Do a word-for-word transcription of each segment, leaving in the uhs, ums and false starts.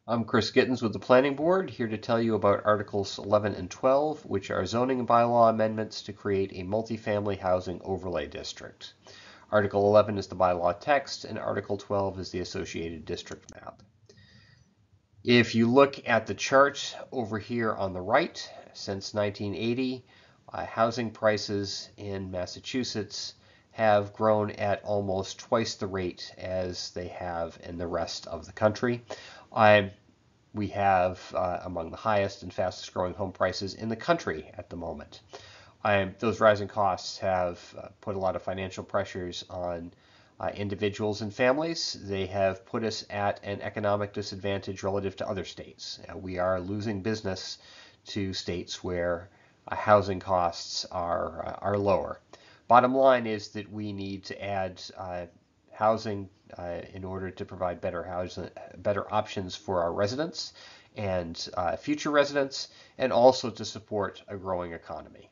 I'm Chris Gittens with the Planning Board, here to tell you about Articles eleven and twelve, which are zoning bylaw amendments to create a multifamily housing overlay district. Article eleven is the bylaw text, and Article twelve is the associated district map. If you look at the chart over here on the right, since nineteen eighty, uh, housing prices in Massachusetts have grown at almost twice the rate as they have in the rest of the country. I, we have uh, among the highest and fastest growing home prices in the country at the moment. I, those rising costs have uh, put a lot of financial pressures on uh, individuals and families. They have put us at an economic disadvantage relative to other states. Uh, we are losing business to states where uh, housing costs are, uh, are lower. Bottom line is that we need to add uh, housing uh, in order to provide better housing, better options for our residents and uh, future residents, and also to support a growing economy.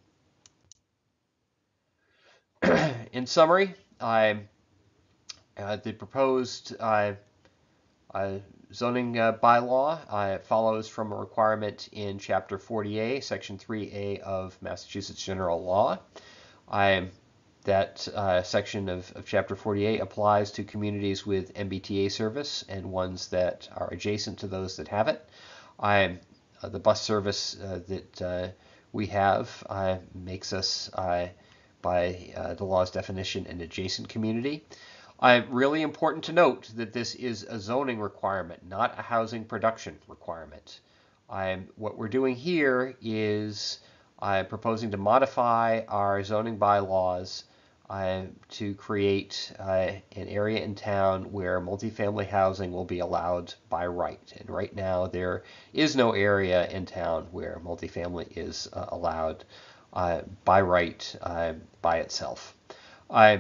In summary, I, uh, the proposed uh, uh, zoning uh, bylaw uh, follows from a requirement in Chapter forty A, Section three A of Massachusetts General Law. I, that uh, section of, of Chapter forty A applies to communities with M B T A service and ones that are adjacent to those that have it. I, uh, the bus service uh, that uh, we have uh, makes us uh, by uh, the law's definition an adjacent community. Uh, really important to note that this is a zoning requirement, not a housing production requirement. Um, what we're doing here is uh, proposing to modify our zoning bylaws uh, to create uh, an area in town where multifamily housing will be allowed by right. And right now there is no area in town where multifamily is uh, allowed uh, by right uh, by itself. Uh,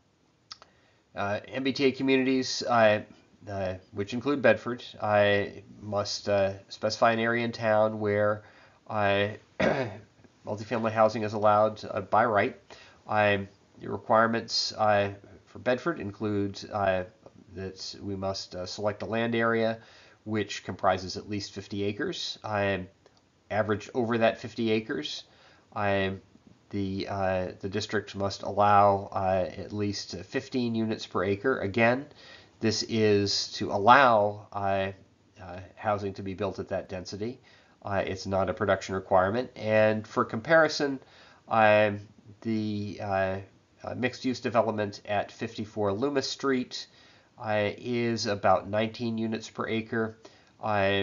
uh, M B T A communities, uh, uh, which include Bedford, I must uh, specify an area in town where uh, multifamily housing is allowed uh, by right. Uh, the requirements uh, for Bedford include uh, that we must uh, select a land area which comprises at least fifty acres. I average over that fifty acres. I the uh, the district must allow uh, at least fifteen units per acre. Again, this is to allow uh, uh, housing to be built at that density. Uh, it's not a production requirement. And for comparison, uh, the uh, uh, mixed-use development at fifty-four Loomis Street uh, is about nineteen units per acre. Uh,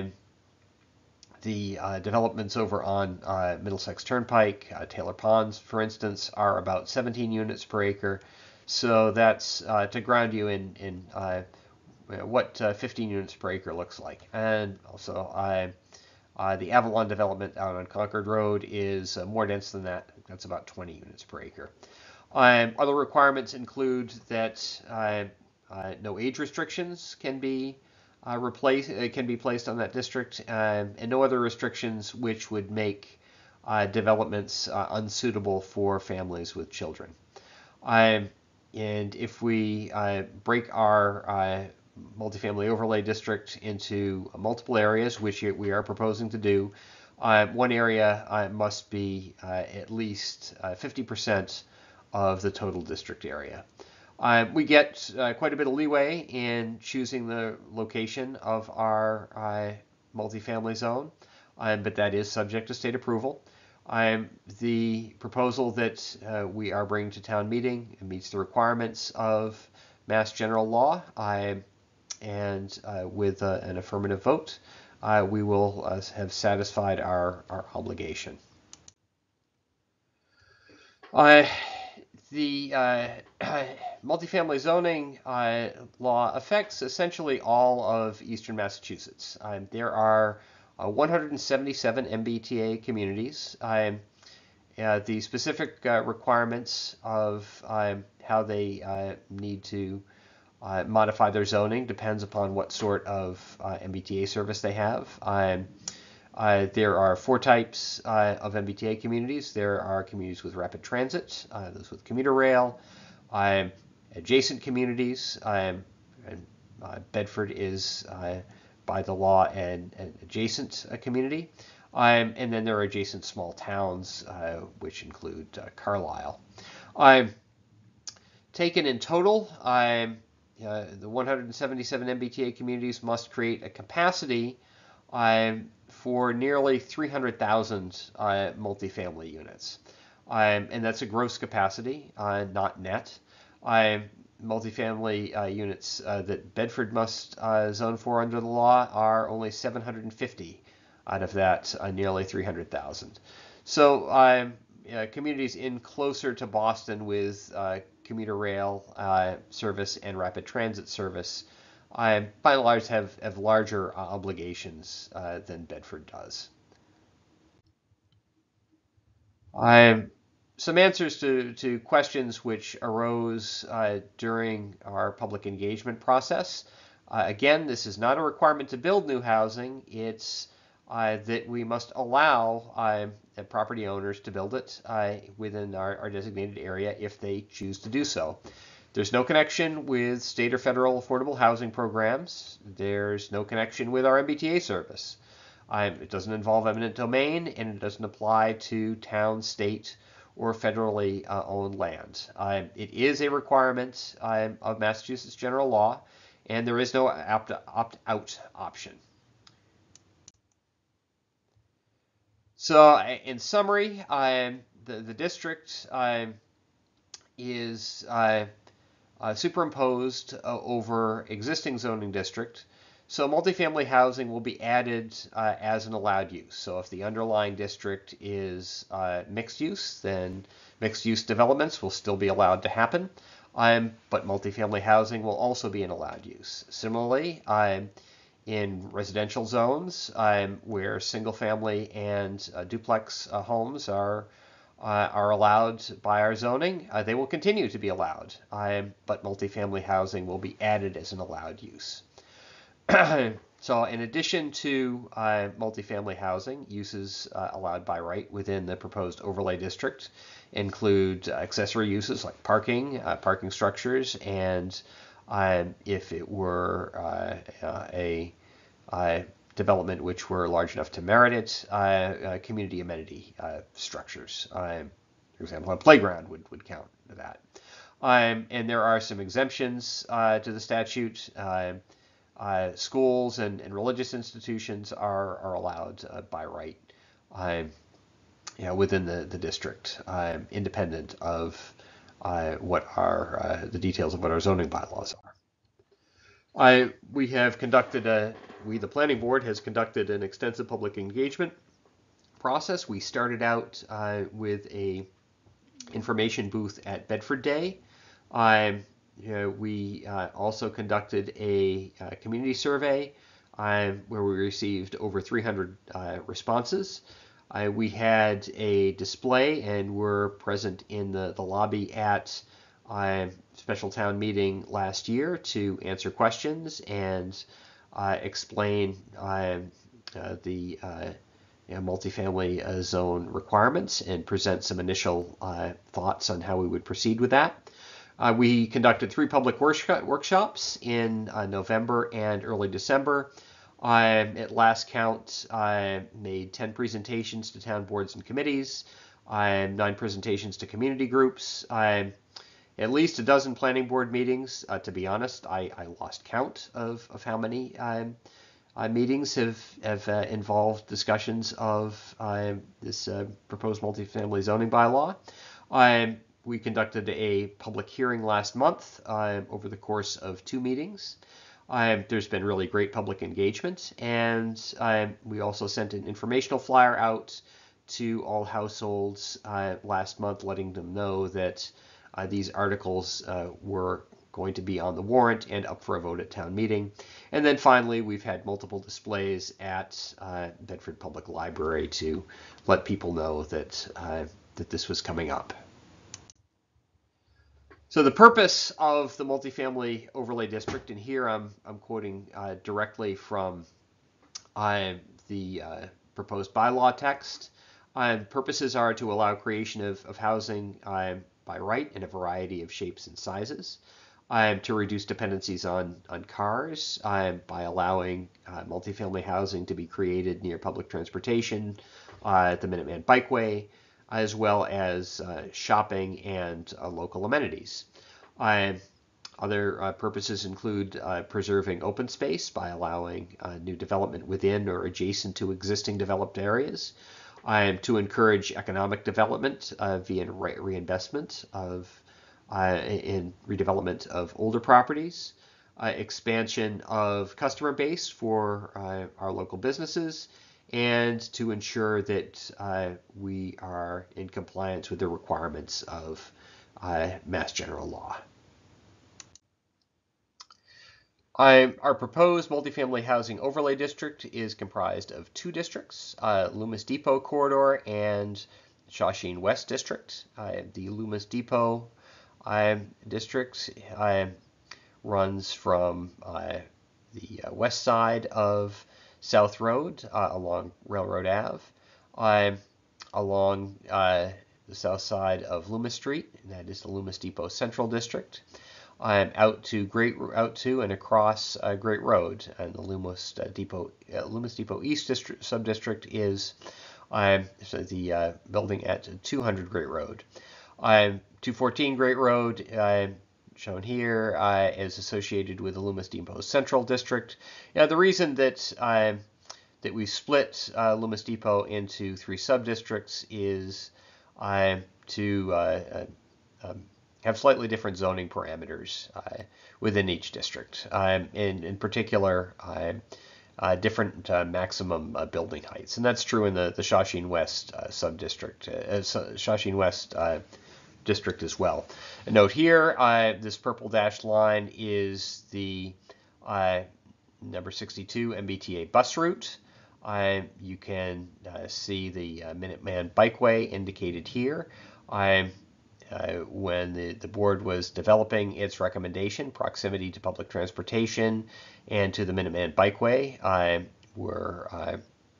the uh, developments over on uh, Middlesex Turnpike, uh, Taylor Ponds, for instance, are about seventeen units per acre. So that's uh, to ground you in, in uh, what uh, fifteen units per acre looks like. And also, uh, uh, the Avalon development out on Concord Road is uh, more dense than that. That's about twenty units per acre. Um, other requirements include that uh, uh, no age restrictions can be uh, replace, uh, can be placed on that district, um, and no other restrictions which would make uh, developments uh, unsuitable for families with children. Um, and if we uh, break our uh, multifamily overlay district into multiple areas, which we are proposing to do, uh, one area uh, must be uh, at least uh, fifty percent of the total district area. Uh, we get uh, quite a bit of leeway in choosing the location of our uh, multifamily zone, um, but that is subject to state approval. Um, the proposal that uh, we are bringing to town meeting meets the requirements of Mass General Law, uh, and uh, with uh, an affirmative vote, uh, we will uh, have satisfied our, our obligation. Uh, the uh, multifamily zoning uh, law affects essentially all of eastern Massachusetts. Um, there are uh, one hundred seventy-seven M B T A communities. Um, uh, the specific uh, requirements of um, how they uh, need to uh, modify their zoning depends upon what sort of uh, M B T A service they have. Um, Uh, there are four types uh, of M B T A communities. There are communities with rapid transit, uh, those with commuter rail, um, adjacent communities. Um, and, uh, Bedford is uh, by the law an, an adjacent uh, community. Um, and then there are adjacent small towns, uh, which include uh, Carlisle. Um, taken in total, um, uh, the one hundred seventy-seven M B T A communities must create a capacity um, for nearly three hundred thousand uh, multifamily units. Um, and that's a gross capacity, uh, not net. Um, multifamily uh, units uh, that Bedford must uh, zone for under the law are only seven hundred fifty out of that uh, nearly three hundred thousand. So um, uh, communities in closer to Boston with uh, commuter rail uh, service and rapid transit service, uh, by and large, have, have larger uh, obligations uh, than Bedford does. Um, some answers to, to questions which arose uh, during our public engagement process. Uh, again, this is not a requirement to build new housing. It's uh, that we must allow uh, property owners to build it uh, within our, our designated area if they choose to do so. There's no connection with state or federal affordable housing programs. There's no connection with our M B T A service. Um, it doesn't involve eminent domain, and it doesn't apply to town, state, or federally uh, owned land. Um, it is a requirement um, of Massachusetts general law, and there is no opt-out option. So, in summary, um, the, the district um, is uh, uh, superimposed uh, over existing zoning district. So multifamily housing will be added uh, as an allowed use. So if the underlying district is uh, mixed use, then mixed use developments will still be allowed to happen. Um, but multifamily housing will also be an allowed use. Similarly, um, in residential zones um, where single family and uh, duplex uh, homes are uh, are allowed by our zoning, uh, they will continue to be allowed. Um, but multifamily housing will be added as an allowed use. So in addition to uh, multifamily housing, uses uh, allowed by right within the proposed overlay district include accessory uses like parking, uh, parking structures, and um, if it were uh, uh, a uh, development which were large enough to merit it, uh, uh, community amenity uh, structures. Um, for example, a playground would, would count to that. Um, and there are some exemptions uh, to the statute. Um, Uh, schools and, and religious institutions are, are allowed uh, by right uh, you know, within the, the district, uh, independent of uh, what our, uh, the details of what our zoning bylaws are. I, we have conducted a, we the planning board has conducted an extensive public engagement process. We started out uh, with a information booth at Bedford Day. Um, You know, we uh, also conducted a uh, community survey uh, where we received over three hundred uh, responses. Uh, we had a display and were present in the, the lobby at uh, special town meeting last year to answer questions and uh, explain uh, uh, the uh, you know, multifamily uh, zone requirements and present some initial uh, thoughts on how we would proceed with that. Uh, we conducted three public workshops in uh, November and early December. Um, at last count, I made ten presentations to town boards and committees, um, nine presentations to community groups, um, at least a dozen planning board meetings. Uh, to be honest, I, I lost count of, of how many um, uh, meetings have, have uh, involved discussions of uh, this uh, proposed multifamily zoning bylaw. Um, We conducted a public hearing last month uh, over the course of two meetings. Uh, there's been really great public engagement, and uh, we also sent an informational flyer out to all households uh, last month, letting them know that uh, these articles uh, were going to be on the warrant and up for a vote at town meeting. And then finally, we've had multiple displays at uh, Bedford Public Library to let people know that uh, that this was coming up. So the purpose of the multifamily overlay district, and here I'm I'm quoting uh, directly from uh, the uh, proposed bylaw text. Uh, purposes are to allow creation of, of housing uh, by right in a variety of shapes and sizes. um, to reduce dependencies on, on cars um, by allowing uh, multifamily housing to be created near public transportation uh, at the Minuteman Bikeway, as well as uh, shopping and uh, local amenities. Um, other uh, purposes include uh, preserving open space by allowing uh, new development within or adjacent to existing developed areas, um, to encourage economic development uh, via re- reinvestment of uh, in redevelopment of older properties, uh, expansion of customer base for uh, our local businesses, and to ensure that uh, we are in compliance with the requirements of uh, Mass General Law. I, our proposed multifamily housing overlay district is comprised of two districts, uh, Loomis Depot Corridor and Shawshene West District. Uh, the Loomis Depot uh, district uh, runs from uh, the uh, west side of South Road uh, along Railroad Ave, uh, along uh, the south side of Loomis Street, and that is the Loomis Depot Central District. Um, out to Great out to and across uh, Great Road, and the Loomis uh, Depot uh, Loomis Depot East District subdistrict is um, so the uh, building at two hundred Great Road. Um, two fourteen Great Road, uh, shown here, uh, is associated with the Loomis Depot Central District. Now, the reason that uh, that we split uh, Loomis Depot into three subdistricts is uh, to uh, uh, um, have slightly different zoning parameters uh, within each district. Um, in, in particular, uh, uh, different uh, maximum uh, building heights. And that's true in the, the Shawshene West uh, subdistrict, uh, Shawshene West uh, district as well. A note here, uh, this purple dashed line is the uh, number sixty-two M B T A bus route. Uh, you can uh, see the uh, Minuteman Bikeway indicated here. Uh, Uh, when the, the board was developing its recommendation, proximity to public transportation and to the Minuteman Bikeway uh, were uh,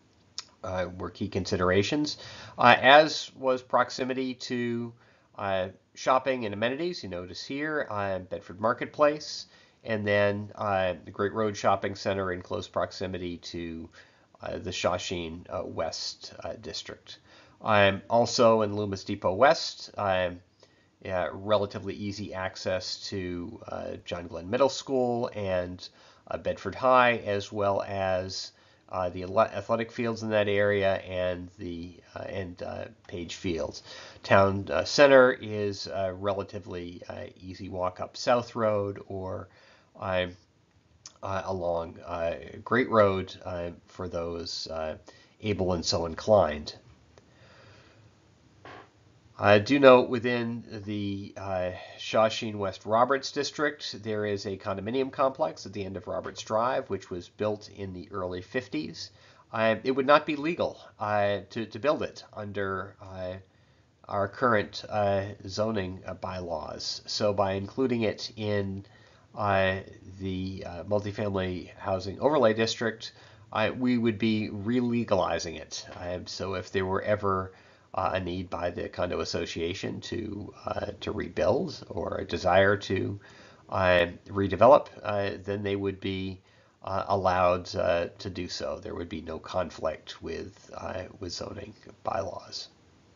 uh, were key considerations, uh, as was proximity to uh, shopping and amenities. You notice here, uh, Bedford Marketplace, and then uh, the Great Road Shopping Center in close proximity to uh, the Shawshene uh, West uh, District. Um, also in Loomis Depot West, um, Yeah, relatively easy access to uh, John Glenn Middle School and uh, Bedford High, as well as uh, the athletic fields in that area and the uh, and uh, Page Fields. Town uh, Center is a relatively uh, easy walk up South Road or uh, uh, along uh, Great Road uh, for those uh, able and so inclined. I do note within the uh, Shawshene West Roberts District, there is a condominium complex at the end of Roberts Drive, which was built in the early fifties. Uh, it would not be legal uh, to, to build it under uh, our current uh, zoning uh, bylaws. So by including it in uh, the uh, multifamily housing overlay district, uh, we would be re-legalizing it. Uh, so if there were ever Uh, a need by the condo association to uh, to rebuild or a desire to uh, redevelop, uh, then they would be uh, allowed uh, to do so. There would be no conflict with uh, with zoning bylaws.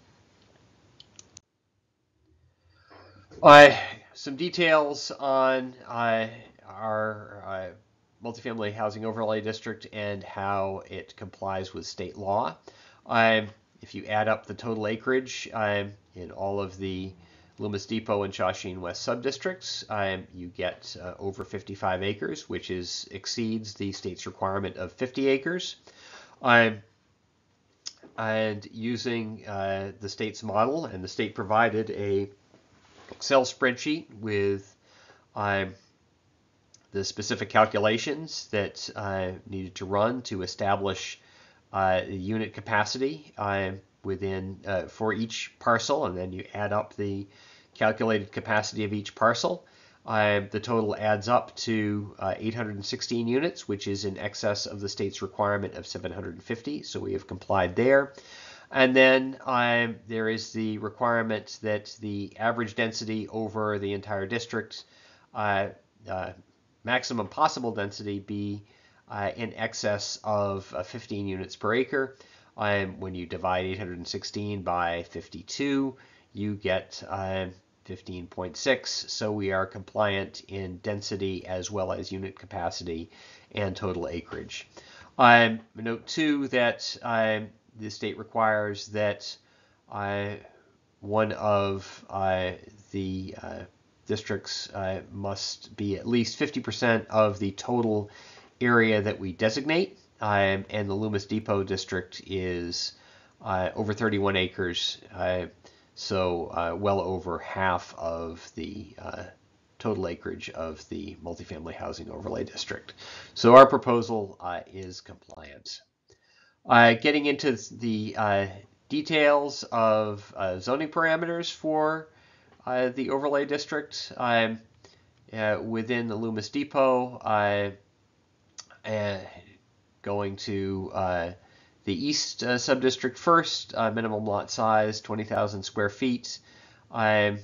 Uh, some details on uh, our uh, multifamily housing overlay district and how it complies with state law. Um, If you add up the total acreage um, in all of the Loomis Depot and Shawshene West subdistricts, um, you get uh, over fifty-five acres, which is exceeds the state's requirement of fifty acres. Um, and using uh, the state's model, and the state provided a Excel spreadsheet with um, the specific calculations that uh, needed to run to establish Uh, unit capacity uh, within uh, for each parcel, and then you add up the calculated capacity of each parcel. Uh, the total adds up to uh, eight hundred sixteen units, which is in excess of the state's requirement of seven hundred fifty, so we have complied there. And then uh, there is the requirement that the average density over the entire district uh, uh, maximum possible density be uh, in excess of uh, fifteen units per acre. Um, when you divide eight hundred sixteen by fifty-two, you get uh, fifteen point six. So we are compliant in density as well as unit capacity and total acreage. Um, note too that uh, the state requires that uh, one of uh, the uh, districts uh, must be at least fifty percent of the total area that we designate. Um, and the Loomis Depot district is uh, over thirty-one acres, uh, so uh, well over half of the uh, total acreage of the multifamily housing overlay district. So our proposal uh, is compliant. Uh, getting into the uh, details of uh, zoning parameters for uh, the overlay district um, uh, within the Loomis Depot, uh, uh, going to uh, the east uh, subdistrict first, uh, minimum lot size twenty thousand square feet, um,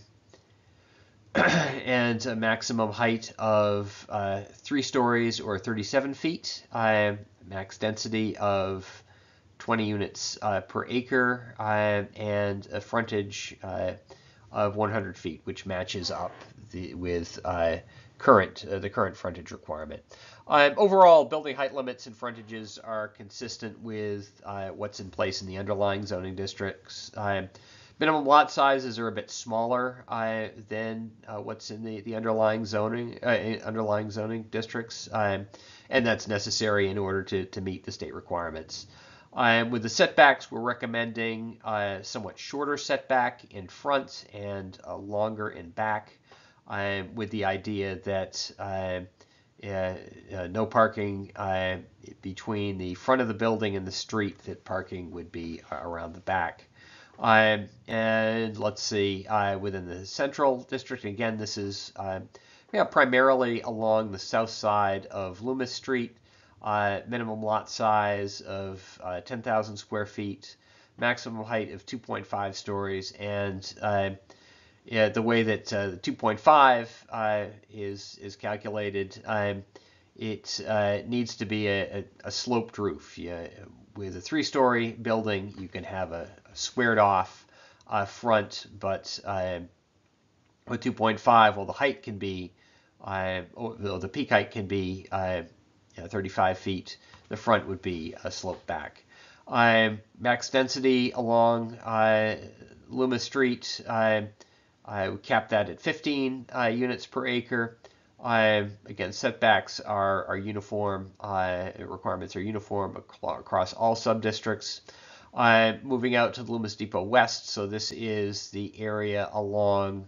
and a maximum height of uh, three stories or thirty-seven feet, uh, max density of twenty units uh, per acre, uh, and a frontage uh, of one hundred feet, which matches up the, with uh, current uh, the current frontage requirement. Um, overall, building height limits and frontages are consistent with uh, what's in place in the underlying zoning districts. Um, minimum lot sizes are a bit smaller uh, than uh, what's in the, the underlying zoning uh, underlying zoning districts, um, and that's necessary in order to, to meet the state requirements. Um, with the setbacks, we're recommending a somewhat shorter setback in front and a longer in back, um, with the idea that uh, uh, uh, no parking uh, between the front of the building and the street, that parking would be around the back. Um, and let's see, uh, within the central district, again, this is uh, yeah, primarily along the south side of Loomis Street. Uh, minimum lot size of uh, ten thousand square feet, maximum height of two point five stories, and uh, yeah, the way that uh, the two point five uh, is is calculated, um, it uh, needs to be a, a, a sloped roof. Yeah, with a three-story building, you can have a, a squared-off uh, front, but uh, with two point five, well, the height can be, uh, or the peak height can be uh, thirty-five feet. The front would be a slope back. Um, max density along uh, Loomis Street, uh, I would cap that at fifteen uh, units per acre. Uh, again, setbacks are, are uniform. Uh, requirements are uniform across all subdistricts. Uh, moving out to the Loomis Depot West, so this is the area along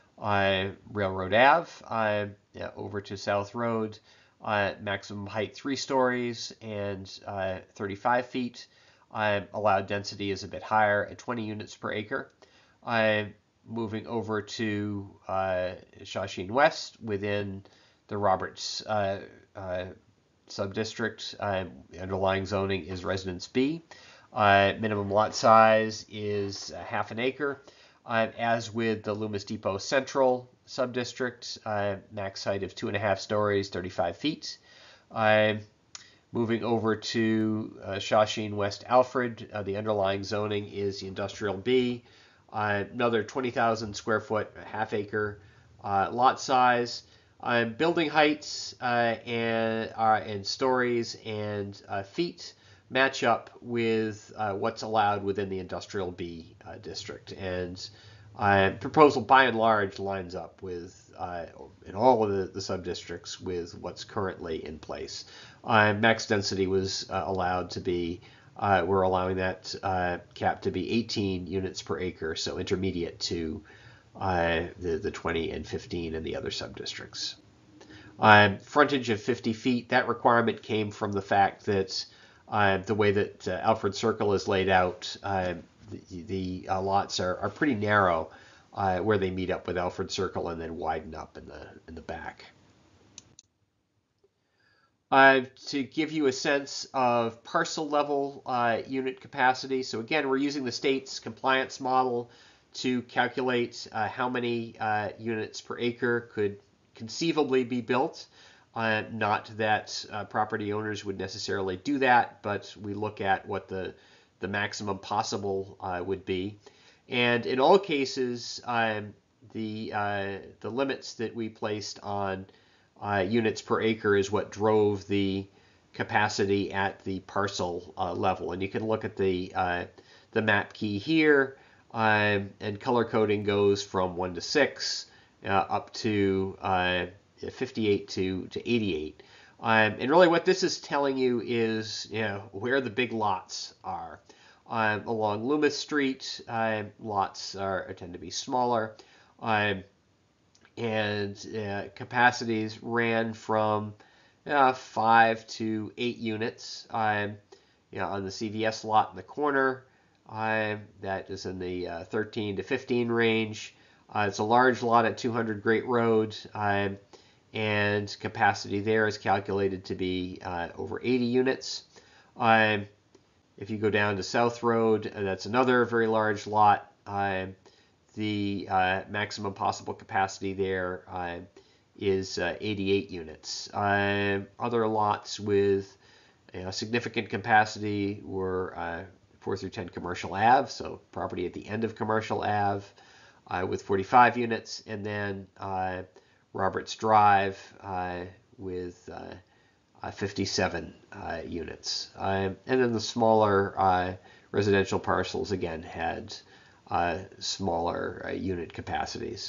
uh, Railroad Ave, uh, yeah, over to South Road. Uh, maximum height three stories and uh, thirty-five feet. Uh, allowed density is a bit higher at twenty units per acre. Uh, moving over to uh, Shawshene West within the Roberts uh, uh, subdistrict. Uh, the underlying zoning is Residence B. Uh, minimum lot size is half an acre. Uh, as with the Loomis Depot Central subdistrict, uh, max height of two and a half stories, thirty-five feet. Uh, moving over to uh, Shawshene West Alfred, uh, the underlying zoning is the Industrial B. Uh, another twenty thousand square foot, half acre uh, lot size. Uh, building heights uh, and, uh, and stories and uh, feet match up with uh, what's allowed within the Industrial B uh, district. And uh, proposal by and large lines up with, uh, in all of the, the sub-districts, with what's currently in place. Uh, max density was uh, allowed to be, uh, we're allowing that uh, cap to be eighteen units per acre, so intermediate to uh, the, the twenty and fifteen in the other sub-districts. Uh, frontage of fifty feet, that requirement came from the fact that Uh, the way that uh, Alfred Circle is laid out, uh, the, the uh, lots are, are pretty narrow uh, where they meet up with Alfred Circle and then widen up in the in the back. Uh, to give you a sense of parcel level uh, unit capacity, so again, we're using the state's compliance model to calculate uh, how many uh, units per acre could conceivably be built. Uh, not that uh, property owners would necessarily do that, but we look at what the the maximum possible uh, would be. And in all cases, um, the uh, the limits that we placed on uh, units per acre is what drove the capacity at the parcel uh, level. And you can look at the uh, the map key here, um, and color coding goes from one to six uh, up to uh, fifty-eight to to eighty-eight. Um, and really, what this is telling you is, you know, where the big lots are. Um, along Loomis Street, uh, lots are tend to be smaller, um, and uh, capacities ran from uh, five to eight units. Um, you know, on the C V S lot in the corner, uh, that is in the uh, thirteen to fifteen range. Uh, it's a large lot at two hundred Great Road, um, and capacity there is calculated to be uh, over eighty units. Um, If you go down to South Road, uh, that's another very large lot. Uh, the uh, maximum possible capacity there uh, is uh, eighty-eight units. Uh, other lots with you know, significant capacity were uh, four through ten Commercial Ave, so property at the end of Commercial Ave uh, with forty-five units, and then uh, Roberts Drive uh, with uh, Uh, fifty-seven uh, units. Uh, and then the smaller uh, residential parcels, again, had uh, smaller uh, unit capacities.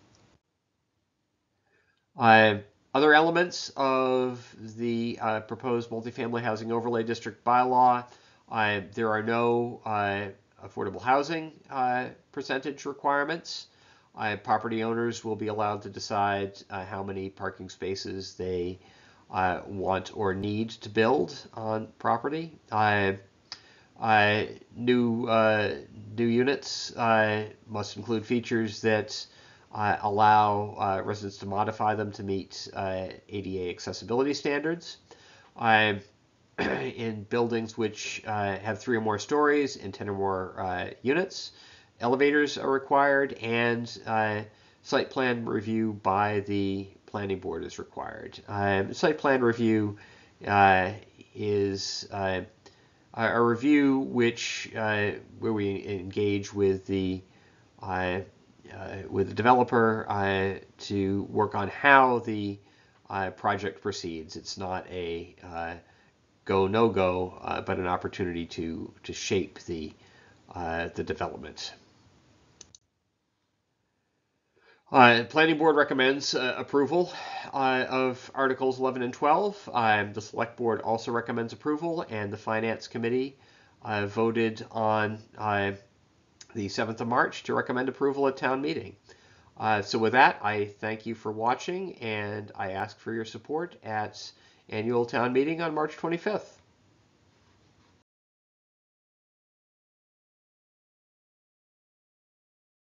Uh, other elements of the uh, proposed multifamily housing overlay district bylaw, uh, there are no uh, affordable housing uh, percentage requirements. Uh, property owners will be allowed to decide uh, how many parking spaces they Uh, want or need to build on property. Uh, uh, new uh, new units uh, must include features that uh, allow uh, residents to modify them to meet uh, A D A accessibility standards. Uh, in buildings which uh, have three or more stories and ten or more uh, units, elevators are required, and uh, site plan review by the planning board is required. Um, site plan review uh, is uh, a review which uh, where we engage with the uh, uh, with the developer uh, to work on how the uh, project proceeds. It's not a uh, go no go, uh, but an opportunity to to shape the uh, the development. Uh, Planning Board recommends uh, approval uh, of Articles eleven and twelve. Um, the Select Board also recommends approval, and the Finance Committee uh, voted on uh, the seventh of March to recommend approval at town meeting. Uh, so with that, I thank you for watching, and I ask for your support at annual town meeting on March twenty-fifth.